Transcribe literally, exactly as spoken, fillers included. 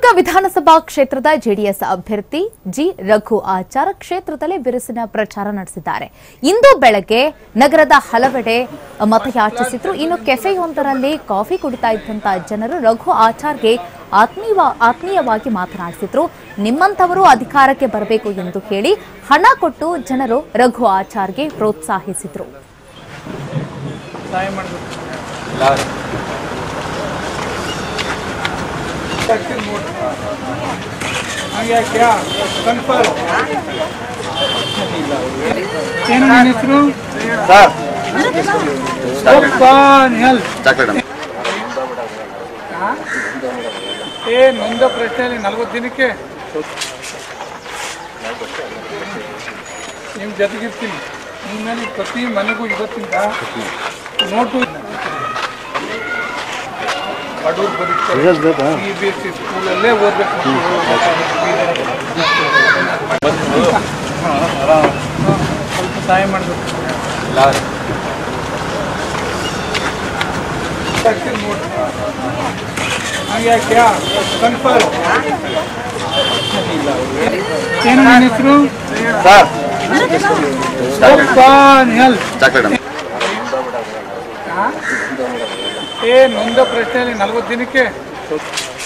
ಶಿವಮೊಗ್ಗ ವಿಧಾನಸಭಾ ಕ್ಷೇತ್ರದ ಜೆಡಿಎಸ್ ಅಭ್ಯರ್ಥಿ ಜಿ ರಘು ಆಚಾರ್ ಕ್ಷೇತ್ರದಲ್ಲಿ ಬಿರುಸಿನ ಪ್ರಚಾರ ನಡೆಸಿದ್ದಾರೆ. ಇಂದು ಬೆಳಗ್ಗೆ ನಗರದ ಹಲವೆಡೆ ಮತಯಾಚಿಸಿದ್ರು. ಇನ್ನು ಕೆಫೆಯೊಂದರಲ್ಲಿ ಕಾಫಿ ಕುಡಿತಾ ಇದ್ದಂತ ಜನರು ರಘು ಆಚಾರ್ಗೆ ಆತ್ಮೀಯ ಆತ್ಮೀಯವಾಗಿ ಮಾತನಾಡಿಸಿದ್ರು. ನಿಮ್ಮಂತವರು ಅಧಿಕಾರಕ್ಕೆ ಬರಬೇಕು ಎಂದು ಹೇಳಿ ಹಣ ಕೊಟ್ಟು ಜನರು ರಘು ಆಚಾರ್ಗೆ ಪ್ರೋತ್ಸಾಹಿಸಿದ್ರು. क्या कन्फर्म ಏನು ನನ್ನ ಹೆಸರು ಸರ್ ಏ ನೊಂದ ಪ್ರಶ್ನೆಯಲ್ಲಿ ನಲವತ್ತು ದಿನಕ್ಕೆ ನಿಮ್ಮ ಜೊತೆಗಿರ್ತೀನಿ. ನಿಮ್ಮಲ್ಲಿ ಪ್ರತಿ ಮನೆಗೂ ಇವತ್ತಿಂದ ನೋಟು ಬಡವ್ರು ಬದುಕ್ತಾರೆ. ಸಿ ಬಿ ಎಸ್ ಸಿ ಸ್ಕೂಲಲ್ಲೇ ಓದಬೇಕು. ಸ್ವಲ್ಪ ಸಹಾಯ ಮಾಡಬೇಕು. क्या कन्फर्म ಏನು ನನ್ನ ಹೆಸರು ಸರ್ ಏ ನೊಂದ ಪ್ರಶ್ನೆಯಲ್ಲಿ ನಲವತ್ತು ದಿನಕ್ಕೆ